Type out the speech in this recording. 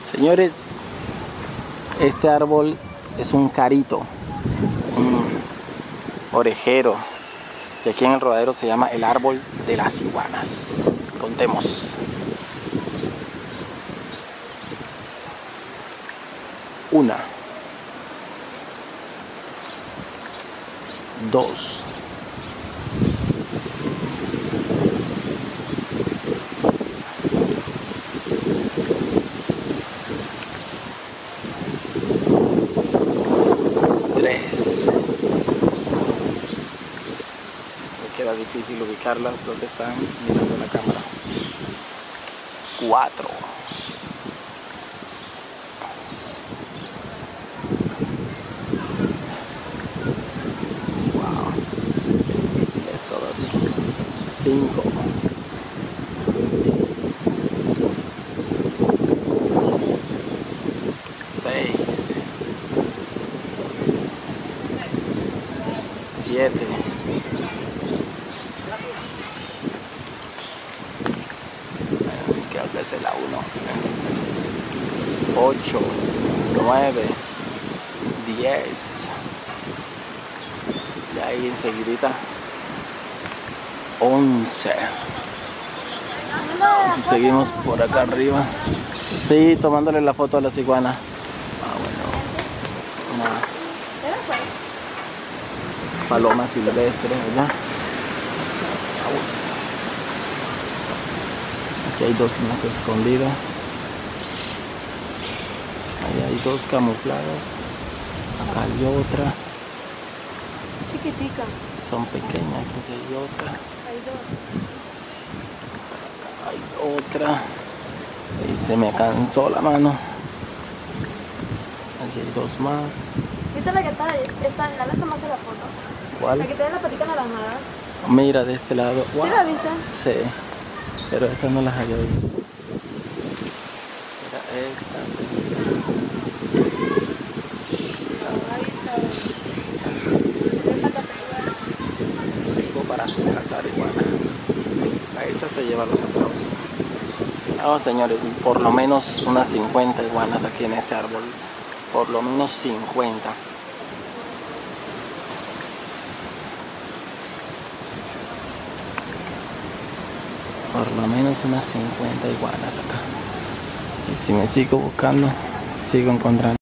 Señores, este árbol es un carito, un orejero, y aquí en el Rodadero se llama el árbol de las iguanas. Contemos. 1, 2, 3. Me queda difícil ubicarlas donde están mirando la cámara. 4. 5. 6. 7. 'Creo que es la 1. 8, 9, 10. Y ahí enseguidita 11. Y si seguimos por acá arriba, sí, tomándole la foto a las iguanas. Bueno, una paloma silvestre allá. Aquí hay 2 más escondidas. Ahí hay 2 camufladas. Acá hay otra. Chiquitica. Son pequeñas. Aquí hay otra. Hay 2. Hay otra. Y se me cansó la mano. Aquí hay 2 más. ¿Viste la que está ahí? Ya la tomaste la foto. ¿Cuál? La que tiene la patita naranjada. Mira de este lado. Wow. ¿Sí la viste? Sí. Pero estas no las había visto. Mira estas. Ahí está. Sigo para cazar iguanas. Esta se lleva los aplausos. Vamos, señores, por lo menos unas 50 iguanas aquí en este árbol. Por lo menos 50. Por lo menos unas 50 iguanas acá. Y si me sigo buscando, sigo encontrando.